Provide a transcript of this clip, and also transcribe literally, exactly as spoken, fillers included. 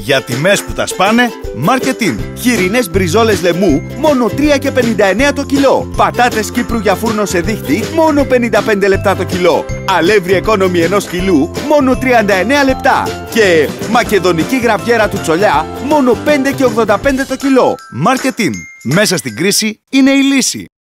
Για τιμές που τα σπάνε, Marketing. Χοιρινές μπριζόλες λεμού, μόνο τρία και πενήντα εννέα το κιλό. Πατάτες Κύπρου για φούρνο σε δίχτυ, μόνο πενήντα πέντε λεπτά το κιλό. Αλεύρι Economy ενός κιλού, μόνο τριάντα εννέα λεπτά. Και μακεδονική γραβιέρα του Τσολιά, μόνο πέντε και ογδόντα πέντε το κιλό. Marketing. Μέσα στην κρίση είναι η λύση.